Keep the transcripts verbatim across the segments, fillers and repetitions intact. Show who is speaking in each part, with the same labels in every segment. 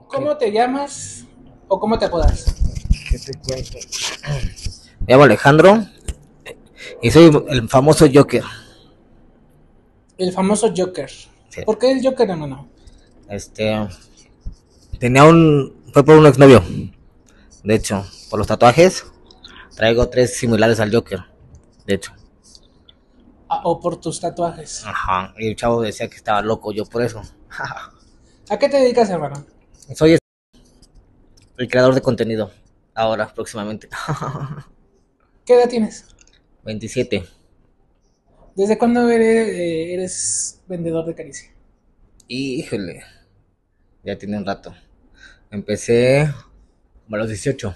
Speaker 1: ¿Cómo te llamas o cómo te apodas?
Speaker 2: ¿Qué te cuento? Me llamo Alejandro y soy el famoso Joker.
Speaker 1: El famoso Joker.
Speaker 2: Sí.
Speaker 1: ¿Por qué el Joker, hermano?
Speaker 2: Este. Tenía un. Fue por un exnovio. De hecho, por los tatuajes, traigo tres similares al Joker. De hecho.
Speaker 1: Ah, o por tus tatuajes.
Speaker 2: Ajá. Y el chavo decía que estaba loco yo por eso.
Speaker 1: ¿A qué te dedicas, hermano?
Speaker 2: Soy el creador de contenido. Ahora, próximamente.
Speaker 1: ¿Qué edad tienes?
Speaker 2: veintisiete.
Speaker 1: ¿Desde cuándo eres, eh, eres vendedor de caricia?
Speaker 2: Híjole. Ya tiene un rato. Empecé como a los dieciocho.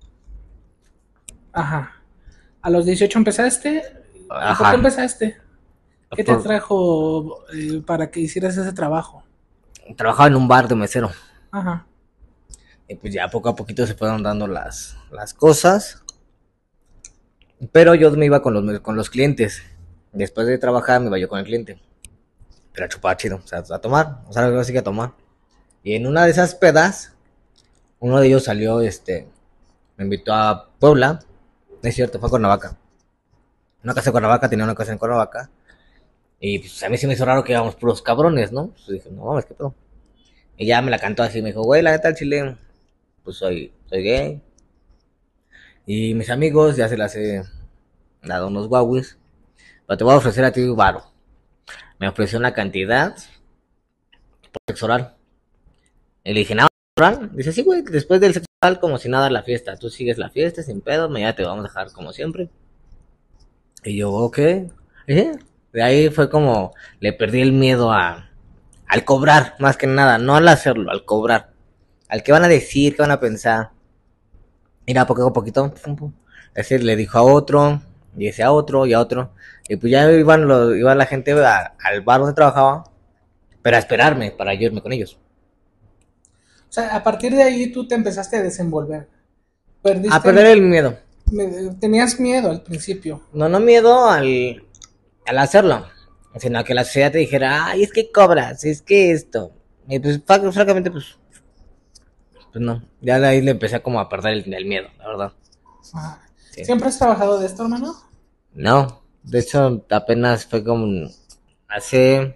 Speaker 1: Ajá. ¿A los dieciocho empezaste? ¿Y por qué
Speaker 2: Ajá.
Speaker 1: empezaste? ¿Qué te
Speaker 2: Por-
Speaker 1: atrajo eh, para que hicieras ese trabajo?
Speaker 2: Trabajaba en un bar de mesero.
Speaker 1: Ajá.
Speaker 2: Y pues ya poco a poquito se fueron dando las, las cosas. Pero yo me iba con los, con los clientes. Después de trabajar me iba yo con el cliente. Pero a chupar chido, o sea, a tomar. O sea, así que a tomar. Y en una de esas pedas, uno de ellos salió, este, me invitó a Puebla. No es cierto, fue a Cuernavaca. Una casa de Cuernavaca, tenía una casa en Cuernavaca. Y pues a mí sí me hizo raro que íbamos puros cabrones, ¿no? Pues dije, no mames, qué pedo. Y ya me la cantó así, me dijo, güey, la neta, el chile, pues soy, soy gay. Y mis amigos ya se las he dado unos guauis. Pero te voy a ofrecer a ti un varo. Me ofreció una cantidad por sexo oral. Y le dije, nada, oral. Dice, sí, güey, después del sexo oral, como si nada la fiesta. Tú sigues la fiesta sin pedo, mañana te vamos a dejar como siempre. Y yo, ok. ¿Eh? De ahí fue como, le perdí el miedo a, al cobrar, más que nada. No al hacerlo, al cobrar. Al que van a decir, que van a pensar. Mira, poco a poquito, pum, pum. Ese le dijo a otro, y ese a otro, y a otro. Y pues ya iban, los, iba la gente a- al bar donde trabajaba, pero a esperarme para yo irme con ellos.
Speaker 1: O sea, a partir de ahí tú te empezaste a desenvolver.
Speaker 2: A
Speaker 1: Perdiste,
Speaker 2: perder el miedo.
Speaker 1: me- tenías miedo al principio.
Speaker 2: No, no miedo al, al hacerlo, sino a que la sociedad te dijera, ay, es que cobras, es que esto. Y pues, fra- francamente, pues, pues no. Ya de ahí le empecé como a perder el, el miedo, la verdad.
Speaker 1: Ajá.
Speaker 2: Sí.
Speaker 1: ¿Siempre has trabajado de esto, hermano?
Speaker 2: No, de hecho, apenas fue como hace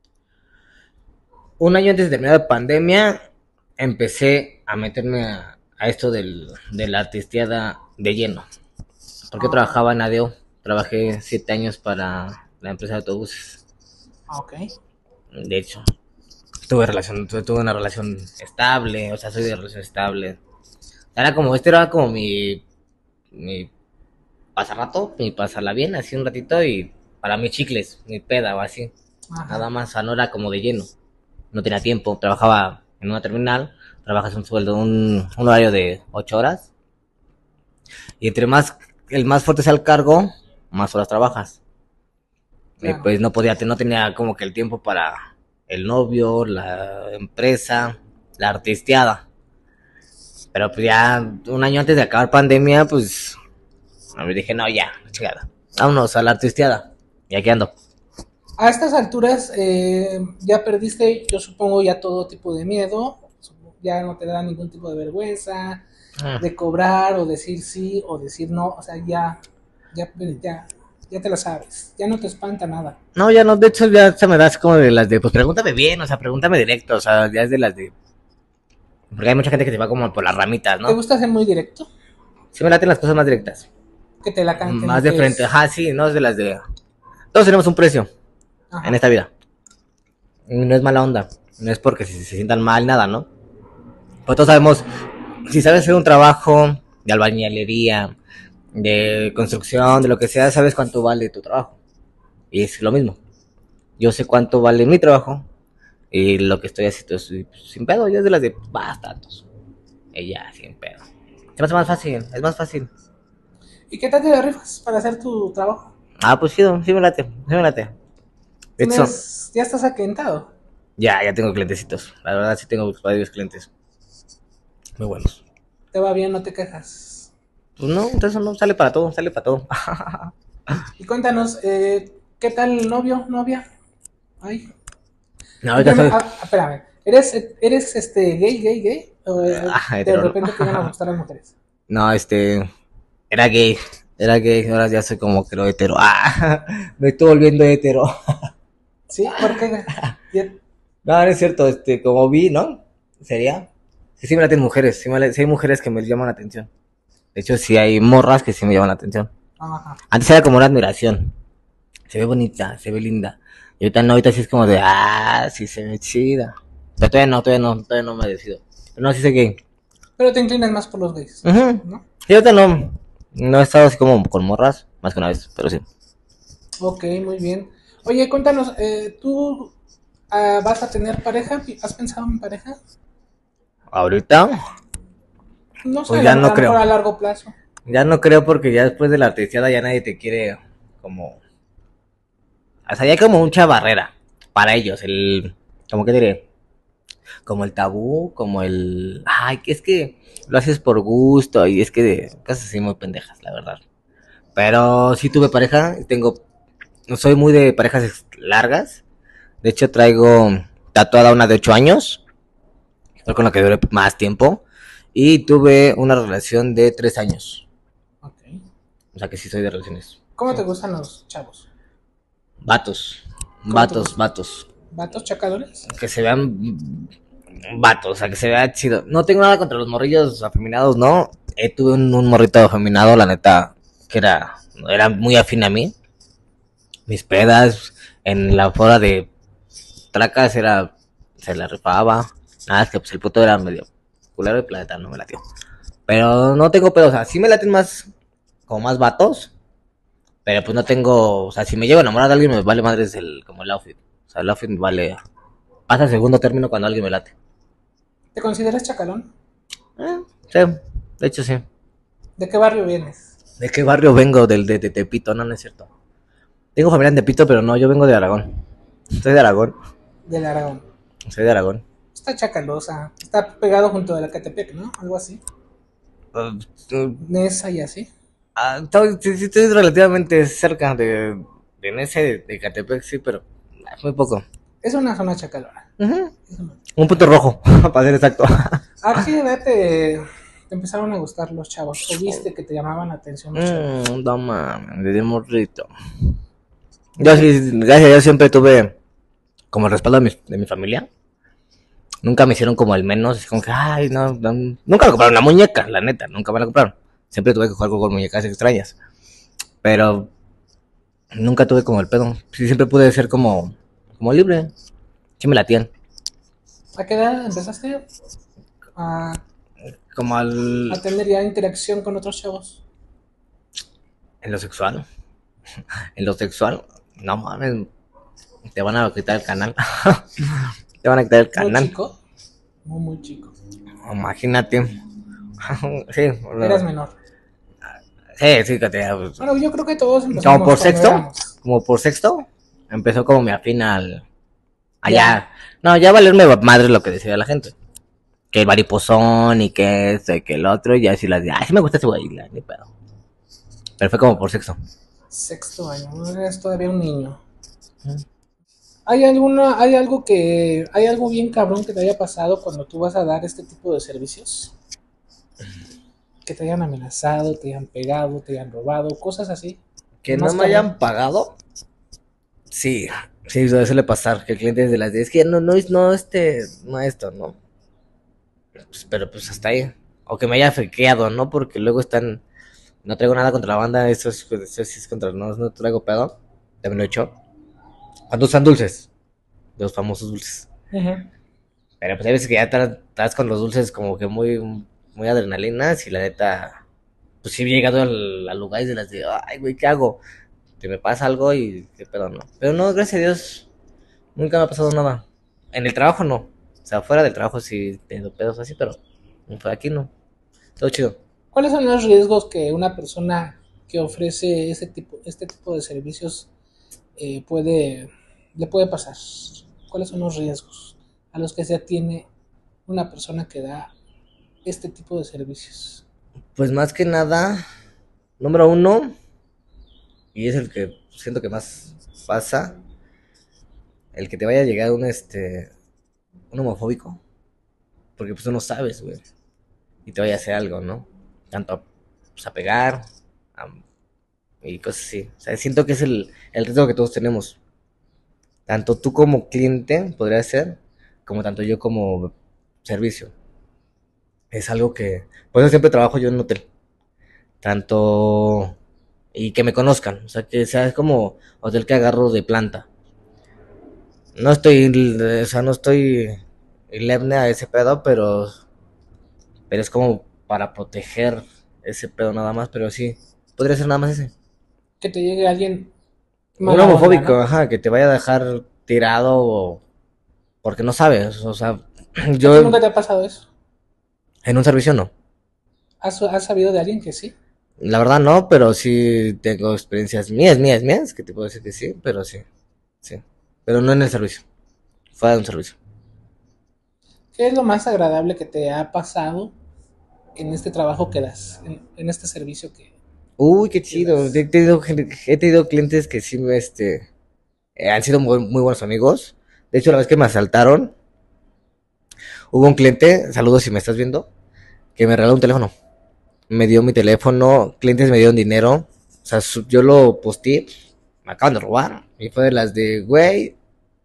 Speaker 2: un año antes de terminar la pandemia, empecé a meterme a, a esto del, de la artisteada de lleno. Porque
Speaker 1: Ah, ok.
Speaker 2: trabajaba en ADO, trabajé siete años para la empresa de autobuses.
Speaker 1: Ah, ok.
Speaker 2: De hecho, tuve relación, tuve, tuve una relación estable, o sea, soy de relación estable. Era como, este era como mi, mi pasarrato, mi pasarla bien, así un ratito y para mis chicles, mi peda o así. Nada
Speaker 1: Ajá.
Speaker 2: más, o sea, no era como de lleno. No tenía tiempo, trabajaba en una terminal, trabajas un sueldo, un, un horario de ocho horas, y entre más, el más fuerte sea el cargo, más horas trabajas. Y
Speaker 1: Claro.
Speaker 2: pues no podía, no tenía como que el tiempo para el novio, la empresa, la artisteada. Pero pues ya un año antes de acabar pandemia, pues me dije, no, ya, chingada. Vámonos a la artisteada. Y aquí ando.
Speaker 1: A estas alturas eh, ya perdiste, yo supongo, ya todo tipo de miedo. Ya no te da ningún tipo de vergüenza
Speaker 2: Ah.
Speaker 1: de cobrar o decir sí o decir no. O sea, ya, ya, ya, ya te la sabes. Ya no te espanta nada.
Speaker 2: No, ya no, de hecho ya se me da así como de las de, pues pregúntame bien, o sea, pregúntame directo, o sea, ya es de las de. Porque hay mucha gente que se va como por las ramitas,
Speaker 1: ¿Te
Speaker 2: ¿no?
Speaker 1: gusta ser muy directo?
Speaker 2: Sí me laten las cosas más directas.
Speaker 1: Que te la canten
Speaker 2: Más
Speaker 1: y
Speaker 2: de
Speaker 1: que
Speaker 2: frente,
Speaker 1: es...
Speaker 2: ajá, sí, no es de las de. Todos tenemos un precio en
Speaker 1: Ajá.
Speaker 2: esta vida. Y no es mala onda, no es porque se, se sientan mal, nada, ¿no? Pues todos sabemos, si sabes hacer un trabajo de albañilería, de construcción, de lo que sea, sabes cuánto vale tu trabajo. Y es lo mismo. Yo sé cuánto vale mi trabajo y lo que estoy haciendo es sin pedo. Yo es de las de bastantes. Ella, sin pedo. Se me hace más fácil, es más fácil.
Speaker 1: ¿Y qué tal te rifas para hacer tu trabajo?
Speaker 2: Ah, pues sí, sí me late, sí me late. De hecho,
Speaker 1: Tienes, ya estás aclientado.
Speaker 2: ya, ya tengo clientecitos. La verdad sí tengo varios clientes. Muy buenos.
Speaker 1: Te va bien, no te quejas.
Speaker 2: Pues no, entonces no, sale para todo, sale para todo.
Speaker 1: Y cuéntanos, eh, ¿qué tal el novio, novia? Ay,
Speaker 2: No,
Speaker 1: tu
Speaker 2: ahorita
Speaker 1: primer,
Speaker 2: soy.
Speaker 1: ah, espérame. ¿Eres, eres este gay, gay, gay? ¿O eh,
Speaker 2: Ah,
Speaker 1: de
Speaker 2: hetero, ¿no?
Speaker 1: repente te van a gustar las mujeres?
Speaker 2: No, este, era gay, era gay, ahora ya soy como que lo hetero. Ah, me estoy volviendo hetero.
Speaker 1: ¿Sí? ¿Por qué? Ya-
Speaker 2: No, no es cierto, este, como vi, ¿no? Sería. Sí, sí me laten mujeres, sí, me la- sí hay mujeres que me llaman la atención. De hecho, sí hay morras que sí me llaman la atención.
Speaker 1: Ajá.
Speaker 2: Antes era como una admiración. Se ve bonita, se ve linda. Y ahorita no, ahorita sí es como de, ah, sí se ve chida. Pero todavía no, todavía no, todavía no me decido. Pero no, sí sé gay.
Speaker 1: Pero te inclinas más por los gays,
Speaker 2: Ujú.
Speaker 1: ¿no?
Speaker 2: Sí, ahorita no, no he estado así como con morras, más que una vez, pero sí.
Speaker 1: Ok, muy bien. Oye, cuéntanos, eh, ¿tú ah, vas a tener pareja? ¿Has pensado en pareja?
Speaker 2: Ahorita,
Speaker 1: No sé,
Speaker 2: pues
Speaker 1: a
Speaker 2: ya
Speaker 1: lo, a
Speaker 2: no
Speaker 1: lo mejor
Speaker 2: creo.
Speaker 1: a largo plazo.
Speaker 2: Ya no creo porque ya después de la artesiada ya nadie te quiere como... O sea, ya hay como mucha barrera para ellos, el... ¿Cómo que diré? Como el tabú, como el... Ay, que es que lo haces por gusto y es que de cosas así muy pendejas, la verdad. Pero sí tuve pareja, tengo... No soy muy de parejas largas. De hecho traigo tatuada una de ocho años, fue con la que duré más tiempo. Y tuve una relación de tres años.
Speaker 1: Ok.
Speaker 2: O sea que sí soy de relaciones.
Speaker 1: ¿Cómo
Speaker 2: Sí.
Speaker 1: te gustan los chavos?
Speaker 2: Vatos.
Speaker 1: ¿Cómo te
Speaker 2: Vatos,
Speaker 1: gustan?
Speaker 2: vatos.
Speaker 1: ¿Vatos chacadores?
Speaker 2: Que se vean vatos, o sea, que se vea chido. No tengo nada contra los morrillos afeminados, ¿no? Eh, tuve un, un morrito afeminado, la neta, que era, era muy afín a mí. Mis pedas en la hora de tracas era, se la rifaba. Nada, es que pues el puto era medio culero y planeta no me latió. Pero no tengo pedos, o sea, sí me laten más, como más vatos. Pero pues no tengo, o sea, si me llego a enamorar de alguien me vale madres el, como el outfit. O sea, el outfit me vale, pasa el segundo término cuando alguien me late.
Speaker 1: ¿Te consideras chacalón?
Speaker 2: Eh, sí, de hecho sí.
Speaker 1: ¿De qué barrio vienes?
Speaker 2: ¿De qué barrio vengo? Del de, de Tepito, no, no es cierto. Tengo familia en Tepito, pero no, yo vengo de Aragón. Soy de Aragón,
Speaker 1: Del Aragón.
Speaker 2: soy de Aragón.
Speaker 1: Está chacalosa. Está pegado junto a la Catepec, ¿no? Algo así.
Speaker 2: Uh, uh,
Speaker 1: Nesa y así.
Speaker 2: ah, estoy, sí, sí, estoy relativamente cerca de, de ese de, de Catepec, sí, pero ah, muy poco.
Speaker 1: Es una zona chacalona.
Speaker 2: Ujú.
Speaker 1: Es una-
Speaker 2: Un punto rojo, para ser exacto.
Speaker 1: ¿A qué edad te, te empezaron a gustar los chavos? ¿O viste que te llamaban la atención los chavos?
Speaker 2: Mmm, no mames, de morrito. Yo
Speaker 1: Desde...
Speaker 2: sí, gracias a Dios siempre tuve como el respaldo de mi, de mi familia. Nunca me hicieron como el menos, es como que, ay, no, no, nunca me compraron una muñeca, la neta, nunca me la compraron. Siempre tuve que jugar con muñecas extrañas, pero nunca tuve como el pedo. Sí, siempre pude ser como, como libre, sí me latían.
Speaker 1: ¿A qué edad empezaste a,
Speaker 2: Como al,
Speaker 1: a tener ya interacción con otros chavos?
Speaker 2: en lo sexual, en lo sexual, no mames, te van a quitar el canal, te van a quitar el
Speaker 1: Muy
Speaker 2: canal,
Speaker 1: chico. Muy, muy chico.
Speaker 2: imagínate. Sí,
Speaker 1: Eras
Speaker 2: no,
Speaker 1: menor.
Speaker 2: sí, sí, que te,
Speaker 1: Bueno, yo creo que todos
Speaker 2: como
Speaker 1: empezamos
Speaker 2: por
Speaker 1: cuando
Speaker 2: sexto,
Speaker 1: éramos.
Speaker 2: como por sexto, empezó como mi afín al,
Speaker 1: Ya.
Speaker 2: allá, no, ya valerme madre lo que decía la gente. Que el mariposón y que esto y que el otro, y ya así las de, ay, sí me gusta ese güey, la- ni pedo. Pero fue como por sexo.
Speaker 1: Sexto año. No eres todavía un niño. ¿Hay alguna, hay algo que, hay algo bien cabrón que te haya pasado cuando tú vas a dar este tipo de servicios? Que te hayan amenazado, te hayan pegado, te hayan robado, cosas así.
Speaker 2: Que
Speaker 1: Lo
Speaker 2: no
Speaker 1: más
Speaker 2: me
Speaker 1: cabrón.
Speaker 2: hayan pagado, sí, sí, eso suele pasar, que el cliente es de las de, es que no, no, es- no, este, no esto, ¿no? Pues, pero pues hasta ahí. O que me haya friqueado, ¿no? Porque luego están, no traigo nada contra la banda, eso, es, eso sí es contra, no, no traigo pedo, también lo he hecho. Cuando usan dulces, los famosos dulces.
Speaker 1: Ujú.
Speaker 2: Pero pues hay veces que ya tra- estás con los dulces como que muy, muy adrenalinas y la neta, pues sí he llegado al, al lugar y de las de, ay, güey, ¿qué hago? Que me pasa algo y qué pedo, no. Pero no, gracias a Dios, nunca me ha pasado nada. En el trabajo no. O sea, fuera del trabajo sí tengo pedos así, pero por aquí no. Todo chido.
Speaker 1: ¿Cuáles son los riesgos que una persona que ofrece ese tipo, este tipo de servicios eh, puede, le puede pasar? ¿Cuáles son los riesgos a los que se atiene una persona que da este tipo de servicios?
Speaker 2: Pues más que nada, número uno, y es el que siento que más pasa, el que te vaya a llegar un este un homofóbico. Porque pues tú no sabes, güey. Y te vaya a hacer algo, ¿no? Tanto a, pues, a pegar a, y cosas así. O sea, siento que es el, el riesgo que todos tenemos. Tanto tú como cliente podría ser, como tanto yo como servicio. Es algo que... Por eso siempre trabajo yo en un hotel. Tanto... Y que me conozcan. O sea, que sea como hotel que agarro de planta. No estoy... O sea, no estoy... Ilemne a ese pedo, pero... Pero es como para proteger ese pedo nada más. Pero sí, podría ser nada más ese.
Speaker 1: Que te llegue alguien
Speaker 2: Un
Speaker 1: mala onda,
Speaker 2: homofóbico,
Speaker 1: ¿no?
Speaker 2: ajá, que te vaya a dejar tirado o- porque no sabes. O sea,
Speaker 1: ¿A ti
Speaker 2: yo
Speaker 1: nunca te ha pasado eso?
Speaker 2: en un servicio no.
Speaker 1: ¿Has, has sabido de alguien que sí?
Speaker 2: La verdad no, pero sí tengo experiencias mías, mías, mías, que te puedo decir que sí, pero sí, sí. Pero no en el servicio, fuera de un servicio.
Speaker 1: ¿Qué es lo más agradable que te ha pasado en este trabajo que das, en, en este servicio que,
Speaker 2: Uy, qué
Speaker 1: que
Speaker 2: chido. He
Speaker 1: das?
Speaker 2: tenido, gen- he tenido clientes que sí me, este, eh, han sido muy, muy buenos amigos. De hecho, la vez que me asaltaron, hubo un cliente, saludos si me estás viendo, que me regaló un teléfono. Me dio mi teléfono, clientes me dieron dinero. O sea, su- yo lo posteé, me acaban de robar. Y fue de las de, güey,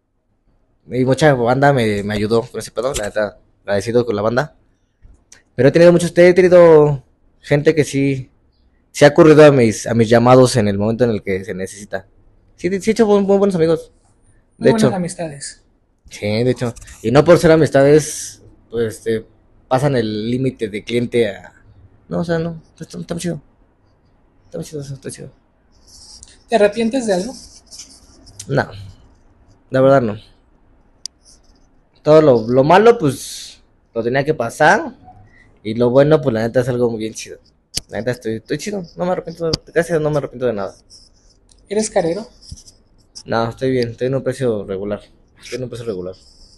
Speaker 2: y mucha banda me, me ayudó con ese pedo, la neta, agradecido con la banda. Pero he tenido muchos, he tenido gente que sí, sí ha ocurrido a mis, a mis llamados en el momento en el que se necesita. Sí, sí he hecho muy, muy buenos amigos,
Speaker 1: Muy
Speaker 2: de
Speaker 1: buenas
Speaker 2: hecho.
Speaker 1: amistades.
Speaker 2: Sí, de hecho. Y no por ser amistades, pues, este, pasan el límite de cliente a... No, o sea, no, está, está muy chido. Está muy chido, eso, está chido.
Speaker 1: ¿Te arrepientes de algo?
Speaker 2: No, la verdad no. Todo lo, lo malo, pues, lo tenía que pasar. Y lo bueno, pues, la neta es algo muy bien chido. La neta estoy, estoy chido, no me arrepiento, gracias, no me arrepiento de nada.
Speaker 1: ¿Eres carero?
Speaker 2: No, estoy bien, estoy en un precio regular. Estoy en un precio regular.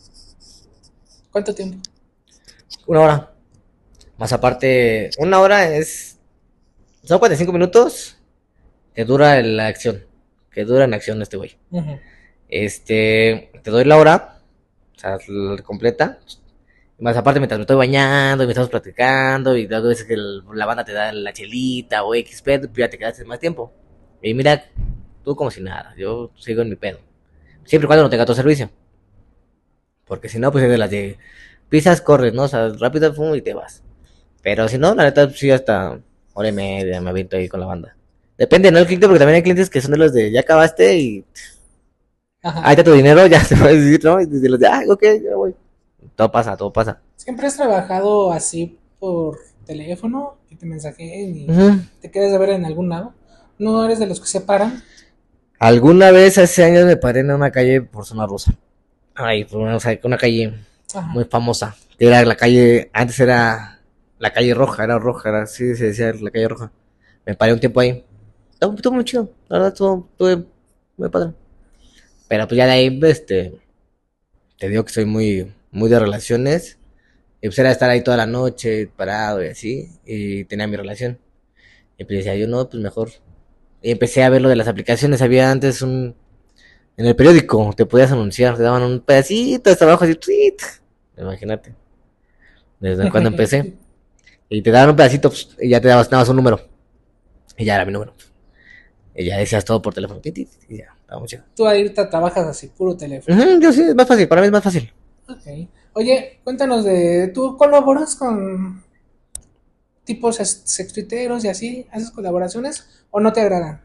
Speaker 1: ¿Cuánto tiempo?
Speaker 2: Una hora. Más aparte, una hora es. Son cuarenta y cinco minutos que dura la acción. Que dura en acción este güey.
Speaker 1: Ujú.
Speaker 2: Este. Te doy la hora. O sea, la completa. Más aparte, mientras me estoy bañando y me estamos platicando. Y luego veces que el- la banda te da la chelita o X pedo, pues ya te quedaste más tiempo. Y mira, tú como si nada. Yo sigo en mi pedo. Siempre y cuando no tenga todo servicio. Porque si no, pues es de las de pisas, corres, ¿no? O sea, rápido, pum, y te vas. Pero si no, la neta, sí, hasta hora y media me aviento ahí con la banda. Depende, ¿no? El cliente, porque también hay clientes que son de los de ya acabaste y ahí
Speaker 1: Ajá.
Speaker 2: está tu dinero, ya se puede decir, ¿no? Y de los de, ah, ok, ya voy. Todo pasa, todo pasa.
Speaker 1: ¿Siempre has trabajado así por teléfono? Que te mensajeen y
Speaker 2: Ujú.
Speaker 1: te quedes de ver en algún lado. ¿No eres de los que se paran?
Speaker 2: Alguna vez hace años me paré en una calle por zona rosa. Ay, por una, o sea, una calle muy
Speaker 1: Ajá.
Speaker 2: famosa. Que era la calle, antes era la calle roja, era roja, era así se decía la calle roja. Me paré un tiempo ahí. Estuvo, estuvo muy chido, la verdad, estuvo, estuvo muy padre. Pero pues ya de ahí, este, te digo que soy muy, muy de relaciones. Y pues era estar ahí toda la noche, parado y así. Y tenía mi relación. Y pues decía yo, no, pues mejor. Y empecé a ver lo de las aplicaciones. Había antes un... En el periódico te podías anunciar, te daban un pedacito de trabajo así, tweet. Imagínate. Desde cuando empecé. Y te daban un pedacito pues, y ya te dabas, dabas un número. Y ya era mi número. Y ya decías todo por teléfono. tit, tit, Y ya, estaba muy chido.
Speaker 1: Tú ahorita trabajas así, puro teléfono.
Speaker 2: Ujú, yo sí, es más fácil. Para mí es más fácil.
Speaker 1: Ok. Oye, cuéntanos de... ¿Tú colaboras con tipos sex- sextuiteros y así? ¿Haces colaboraciones o no te agradan?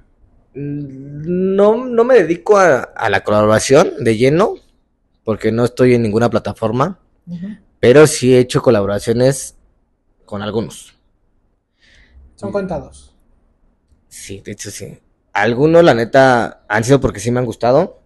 Speaker 2: No, no me dedico a, a la colaboración de lleno, porque no estoy en ninguna plataforma,
Speaker 1: Ujú.
Speaker 2: pero sí he hecho colaboraciones con algunos.
Speaker 1: Son contados.
Speaker 2: Sí, de hecho sí. Algunos, la neta, han sido porque sí me han gustado,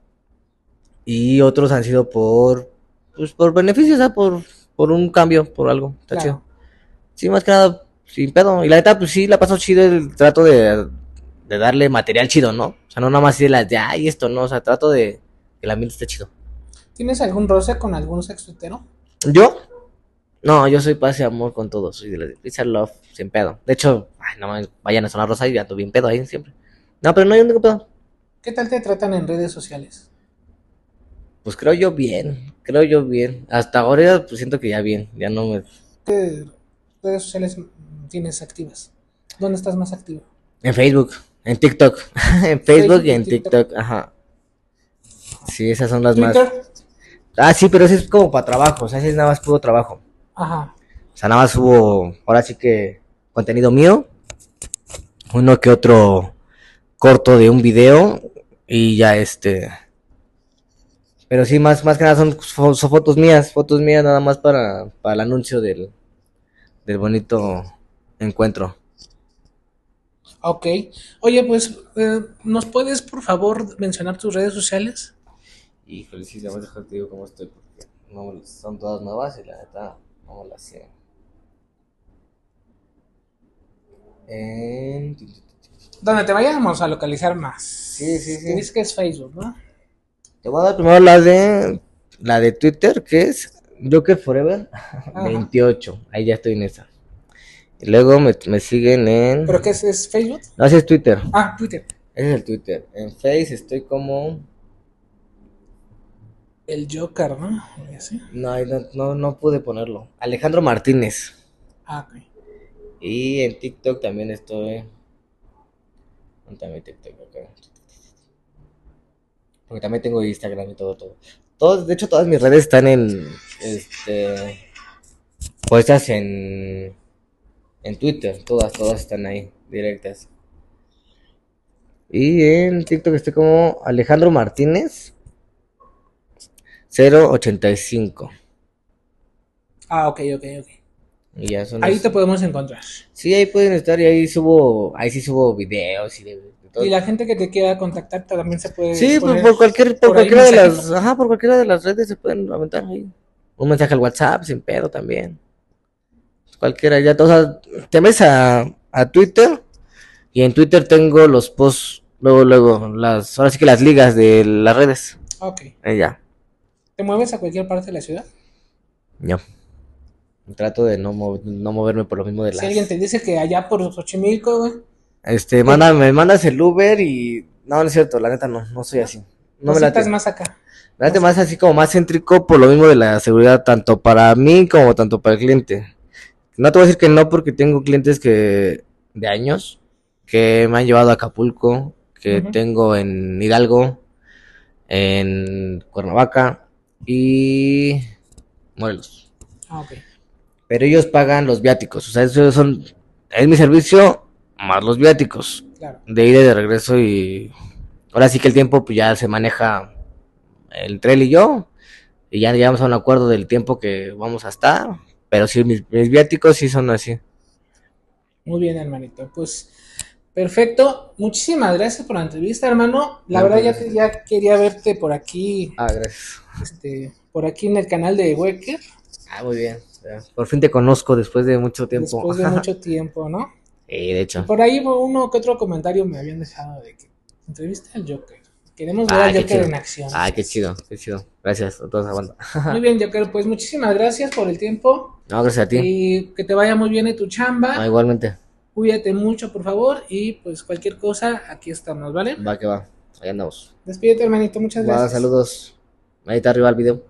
Speaker 2: y otros han sido por, pues, por beneficios, o sea, por, por un cambio, por algo. Está chido.
Speaker 1: Claro.
Speaker 2: Sí, más que nada, sin pedo. Y la neta, pues sí, la paso chido el trato de, de darle material chido, ¿no? O sea, no nada más así de las de, ay, esto, no, o sea, trato de que el ambiente esté chido.
Speaker 1: ¿Tienes algún roce con algún sextuitero?
Speaker 2: ¿Yo? No, yo soy paz y amor con todos. Soy de la de Peace and Love, sin pedo. De hecho, ay, no mames, vayan a Zona Rosa y ando bien pedo ahí siempre. No, pero no hay ningún pedo.
Speaker 1: ¿Qué tal te tratan en redes sociales?
Speaker 2: Pues creo yo bien, creo yo bien. Hasta ahora pues siento que ya bien, ya no me...
Speaker 1: ¿Qué redes sociales tienes activas? ¿Dónde estás más activo?
Speaker 2: En Facebook, en TikTok, en Facebook
Speaker 1: Facebook
Speaker 2: y
Speaker 1: y
Speaker 2: en
Speaker 1: TikTok.
Speaker 2: TikTok, ajá. Sí, esas son las más...
Speaker 1: Twitter.
Speaker 2: Ah, sí, pero eso es como para trabajo, o sea, ese es nada más puro trabajo.
Speaker 1: Ajá.
Speaker 2: O sea, nada más subo, ahora sí que contenido mío, uno que otro corto de un video y ya este... Pero sí, más, más que nada son, fo- son fotos mías, fotos mías nada más para, para el anuncio del, del bonito encuentro.
Speaker 1: Ok. Oye, pues, eh, ¿nos puedes por favor mencionar tus redes sociales?
Speaker 2: Híjole, sí, la verdad te digo cómo estoy, porque no, son todas nuevas y la neta no me las sé. En...
Speaker 1: Donde te vayamos a localizar
Speaker 2: Sí, sí,
Speaker 1: más. Que
Speaker 2: sí.
Speaker 1: dices que es Facebook, ¿no?
Speaker 2: Te voy a dar primero la de la de Twitter, que es Joker Forever
Speaker 1: Ajá.
Speaker 2: veintiocho. Ahí ya estoy en esa. Y luego me, me siguen en...
Speaker 1: ¿Pero qué es, es Facebook?
Speaker 2: No, ese es Twitter.
Speaker 1: Ah, Twitter.
Speaker 2: Ese es el Twitter. En Face estoy como...
Speaker 1: El Joker, ¿no? Y así.
Speaker 2: No, ahí no, no, no pude ponerlo. Alejandro Martínez.
Speaker 1: Ah, ok.
Speaker 2: Y en TikTok también estoy... ¿Dónde está mi TikTok? Acá. Porque también tengo Instagram y todo, todo. Todos, de hecho, todas mis redes están en... Este... Puestas en... En Twitter. Todas, todas están ahí. Directas. Y en TikTok estoy como Alejandro Martínez cero ochenta y cinco.
Speaker 1: Ah, ok, ok, ok.
Speaker 2: Y ya son
Speaker 1: Ahí
Speaker 2: los...
Speaker 1: te podemos encontrar.
Speaker 2: Sí, ahí pueden estar y ahí subo... Ahí sí subo videos y de, de todo.
Speaker 1: Y la gente que te quiera contactar también se puede
Speaker 2: Sí, por,
Speaker 1: poner
Speaker 2: por cualquier, por
Speaker 1: por ahí
Speaker 2: cualquiera de
Speaker 1: mensajito.
Speaker 2: las, ajá, por cualquiera de las redes se pueden aventar ahí. Un mensaje al WhatsApp, sin pedo también. Cualquiera, ya, o sea, te metes a, a Twitter y en Twitter tengo los posts, luego, luego, las, ahora sí que las ligas de las redes.
Speaker 1: Ok.
Speaker 2: Ahí ya,
Speaker 1: ¿Te mueves a cualquier parte de la ciudad?
Speaker 2: ya. Trato de no, mov- no moverme por lo mismo de
Speaker 1: Si alguien
Speaker 2: las.
Speaker 1: te dice que allá por Xochimilco, güey,
Speaker 2: Este,
Speaker 1: ¿qué?
Speaker 2: manda, me mandas el Uber y. No, no es cierto, la neta no, no soy así. No me
Speaker 1: Cositas
Speaker 2: late.
Speaker 1: más acá.
Speaker 2: Me late
Speaker 1: Más
Speaker 2: más
Speaker 1: acá.
Speaker 2: así como más céntrico por lo mismo de la seguridad, tanto para mí como tanto para el cliente. No te voy a decir que no porque tengo clientes que de años que me han llevado a Acapulco, que
Speaker 1: Ujú.
Speaker 2: tengo en Hidalgo, en Cuernavaca y Morelos.
Speaker 1: Ah, ok.
Speaker 2: Pero ellos pagan los viáticos, o sea, eso son es mi servicio más los viáticos
Speaker 1: Claro.
Speaker 2: de ida y de regreso y ahora sí que el tiempo pues ya se maneja entre él y yo y ya llegamos a un acuerdo del tiempo que vamos a estar, pero sí mis, mis viáticos sí son así.
Speaker 1: Muy bien, hermanito. Pues perfecto. Muchísimas gracias por la entrevista, hermano. La
Speaker 2: No,
Speaker 1: verdad
Speaker 2: pues
Speaker 1: ya,
Speaker 2: gracias
Speaker 1: te-
Speaker 2: a ti.
Speaker 1: ya quería verte por aquí,
Speaker 2: Ah, gracias.
Speaker 1: este, por aquí en el canal de Wecker,
Speaker 2: Ah, muy bien. Ya, por fin te conozco después de mucho tiempo.
Speaker 1: después de mucho tiempo, ¿no?
Speaker 2: Sí, de
Speaker 1: Y
Speaker 2: hecho.
Speaker 1: por ahí uno que otro comentario me habían dejado de que entrevista al Joker. Queremos ver
Speaker 2: Ah,
Speaker 1: al
Speaker 2: qué
Speaker 1: Joker
Speaker 2: chido.
Speaker 1: en acción.
Speaker 2: Ah, qué chido, qué chido. Gracias a todos aguanta.
Speaker 1: Muy bien, Joker, pues muchísimas gracias por el tiempo
Speaker 2: No, gracias a ti.
Speaker 1: y que te vaya muy bien en tu
Speaker 2: No,
Speaker 1: chamba.
Speaker 2: igualmente.
Speaker 1: Cuídate mucho, por favor, y pues cualquier cosa, aquí estamos, ¿vale?
Speaker 2: Va que va. Ahí andamos.
Speaker 1: Despídete, hermanito, muchas
Speaker 2: Va,
Speaker 1: gracias.
Speaker 2: saludos. Ahí está arriba el video.